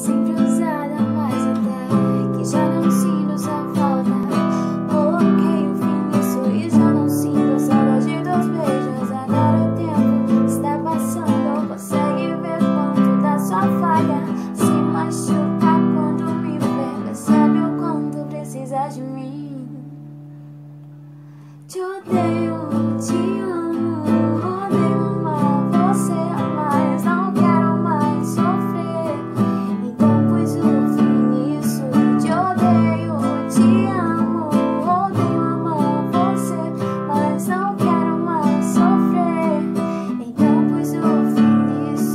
sempre usada, mas até que já não sinto essa falta. Coloquei o fim nisso e já não sinto saudade dos beijos. Agora o tempo está passando, consegue ver quanto da sua falha. Se machuca quando me vê, percebe o quanto precisa de mim. Te odeio, te amo, odeio amar você, mas não quero mais sofrer. Então pus o fim nisso. Te odeio, te amo, odeio amar você, mas não quero mais sofrer. Então pus o fim nisso.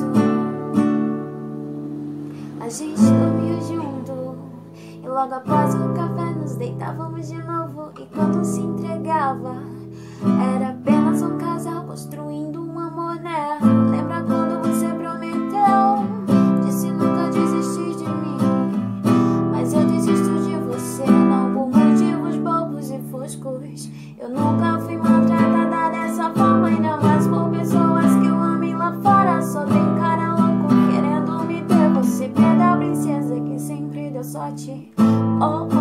A gente dormiu junto e logo após o café nos deitávamos de novo. E quando se entregava, era apenas um casal construindo um amor, né? Lembra quando você prometeu? Disse nunca desistir de mim, mas eu desisto de você, não por motivos bobos e foscos. Eu nunca fui maltratada dessa forma, ainda mais por pessoas que eu amei lá fora. Só tem cara louco querendo me ter. Você é da princesa que sempre deu sorte. Oh,